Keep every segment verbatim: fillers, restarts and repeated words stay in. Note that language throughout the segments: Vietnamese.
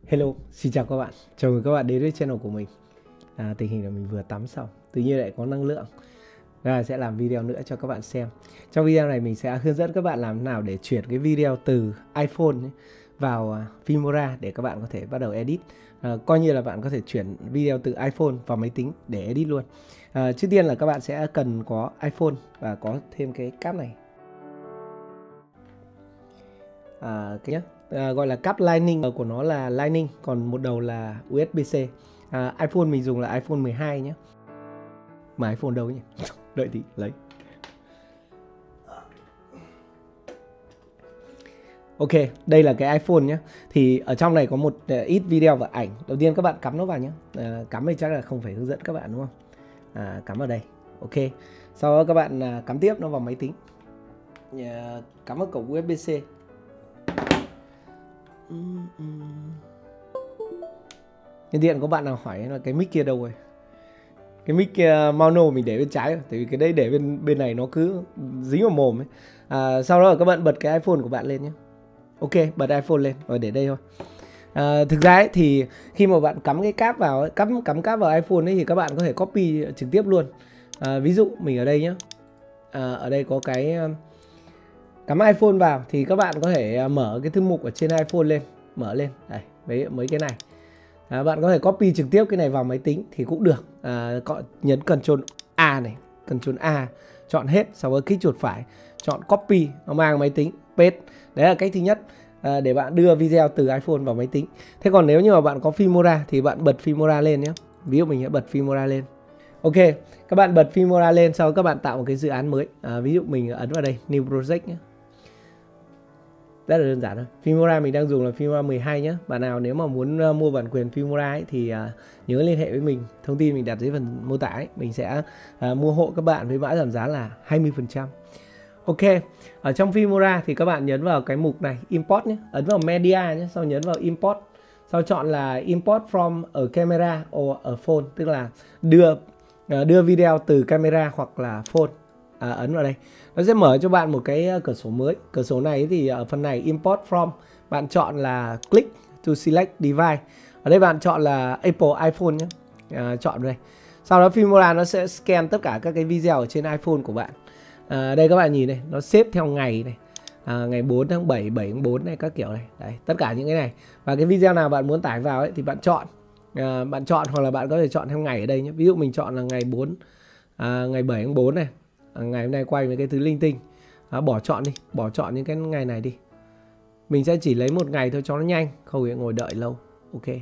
Hello, xin chào các bạn. Chào mừng các bạn đến với channel của mình. À, tình hình là mình vừa tắm xong, tự nhiên lại có năng lượng. Và sẽ làm video nữa cho các bạn xem. Trong video này mình sẽ hướng dẫn các bạn làm nào để chuyển cái video từ iPhone vào Filmora để các bạn có thể bắt đầu edit. À, coi như là bạn có thể chuyển video từ iPhone vào máy tính để edit luôn. À, trước tiên là các bạn sẽ cần có iPhone và có thêm cái cáp này. À, cái nhá. À, gọi là cáp Lightning, của nó là Lightning, còn một đầu là u ét bê C. à, iPhone mình dùng là iPhone mười hai nhé. Mà iPhone đâu nhỉ? Đợi tí lấy. Ok, đây là cái iPhone nhé. Thì ở trong này có một uh, ít video và ảnh. Đầu tiên các bạn cắm nó vào nhé. À, cắm thì chắc là không phải hướng dẫn các bạn đúng không? À, cắm vào đây. Ok. Sau đó các bạn uh, cắm tiếp nó vào máy tính. Uh, cắm vào cổng u ét bê C. Nhân tiện có bạn nào hỏi là cái mic kia đâu rồi? Cái mic kia mono mình để bên trái, tại vì cái đấy để bên bên này nó cứ dính vào mồm ấy. À, sau đó là các bạn bật cái iPhone của bạn lên nhé. Ok, bật iPhone lên và để đây thôi. À, thực ra ấy, thì khi mà bạn cắm cái cáp vào ấy, cắm cắm cáp vào iPhone ấy thì các bạn có thể copy trực tiếp luôn. À, ví dụ mình ở đây nhé. À, ở đây có cái cắm iPhone vào thì các bạn có thể mở cái thư mục ở trên iPhone lên, mở lên đây mấy mấy cái này. À, bạn có thể copy trực tiếp cái này vào máy tính thì cũng được. À, nhấn Ctrl A này, Ctrl A, chọn hết, sau đó kích chuột phải, chọn copy, nó mang máy tính, paste. Đấy là cách thứ nhất, à, để bạn đưa video từ iPhone vào máy tính. Thế còn nếu như mà bạn có Filmora thì bạn bật Filmora lên nhé. Ví dụ mình sẽ bật Filmora lên. Ok, các bạn bật Filmora lên, sau đó các bạn tạo một cái dự án mới. À, ví dụ mình ấn vào đây, New Project nhé. Rất là đơn giản thôi. Filmora mình đang dùng là Filmora mười hai nhé. Bạn nào nếu mà muốn uh, mua bản quyền Filmora ấy, thì uh, nhớ liên hệ với mình. Thông tin mình đặt dưới phần mô tả ấy. Mình sẽ uh, mua hộ các bạn với mã giảm giá là hai mươi phần trăm. Ok, ở trong Filmora thì các bạn nhấn vào cái mục này, Import nhé. Ấn vào Media nhé, sau nhấn vào Import. Sau chọn là Import from ở camera or ở phone, tức là đưa uh, đưa video từ camera hoặc là phone. À, ấn vào đây, nó sẽ mở cho bạn một cái cửa sổ mới. Cửa sổ này thì ở phần này Import from, bạn chọn là Click to select device. Ở đây bạn chọn là Apple iPhone nhé. À, chọn đây. Sau đó Filmora nó sẽ scan tất cả các cái video ở trên iPhone của bạn. À, đây các bạn nhìn này, nó xếp theo ngày này. À, ngày bốn tháng bảy, bảy tháng bốn này, các kiểu này. Đấy, tất cả những cái này. Và cái video nào bạn muốn tải vào ấy thì bạn chọn. À, bạn chọn hoặc là bạn có thể chọn theo ngày ở đây nhé. Ví dụ mình chọn là ngày bốn, à, ngày bảy tháng bốn này. À, ngày hôm nay quay với cái thứ linh tinh. À, bỏ chọn đi, bỏ chọn những cái ngày này đi. Mình sẽ chỉ lấy một ngày thôi cho nó nhanh, không phải ngồi đợi lâu. Ok.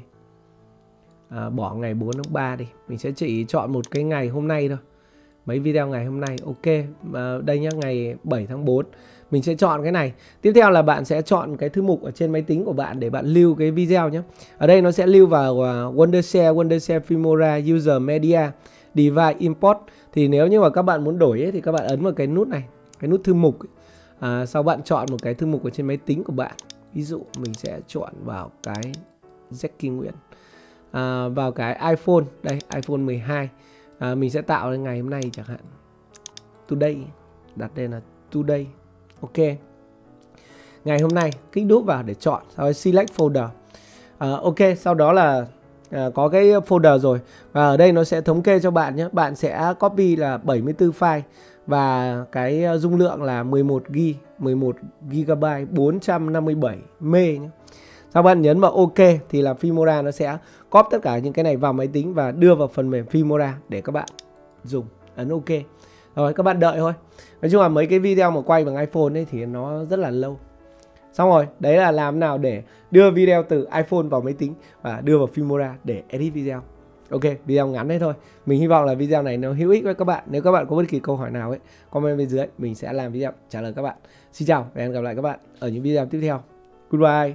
À, bỏ ngày bốn tháng ba đi. Mình sẽ chỉ chọn một cái ngày hôm nay thôi. Mấy video ngày hôm nay. Ok. À, đây nhá, ngày bảy tháng bốn. Mình sẽ chọn cái này. Tiếp theo là bạn sẽ chọn cái thư mục ở trên máy tính của bạn để bạn lưu cái video nhé. Ở đây nó sẽ lưu vào uh, Wondershare, Wondershare Filmora, User Media, Device Import. Thì nếu như mà các bạn muốn đổi ấy, thì các bạn ấn vào cái nút này, cái nút thư mục. À, sau bạn chọn một cái thư mục ở trên máy tính của bạn. Ví dụ mình sẽ chọn vào cái Jackie Nguyễn. À, vào cái iPhone, đây iPhone mười hai. À, mình sẽ tạo ra ngày hôm nay chẳng hạn. Today, đặt đây là Today. Ok. Ngày hôm nay, kích đúp vào để chọn, sau đó select folder. À, ok, sau đó là À, có cái folder rồi. Và ở đây nó sẽ thống kê cho bạn nhé. Bạn sẽ copy là bảy mươi tư file. Và cái dung lượng là mười một gi ga bai, mười một gi ga bai, bốn trăm năm mươi bảy mê nhé. Sau bạn nhấn vào OK thì là Filmora nó sẽ copy tất cả những cái này vào máy tính và đưa vào phần mềm Filmora để các bạn dùng. Ấn OK. Rồi các bạn đợi thôi. Nói chung là mấy cái video mà quay bằng iPhone ấy thì nó rất là lâu. Xong rồi, đấy là làm nào để đưa video từ iPhone vào máy tính và đưa vào Filmora để edit video. Ok, video ngắn đấy thôi. Mình hy vọng là video này nó hữu ích với các bạn. Nếu các bạn có bất kỳ câu hỏi nào ấy, comment bên dưới, mình sẽ làm video trả lời các bạn. Xin chào và hẹn gặp lại các bạn ở những video tiếp theo. Goodbye.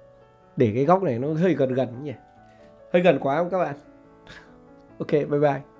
Để cái góc này nó hơi gần gần nhỉ. Hơi gần quá không các bạn? Ok, bye bye.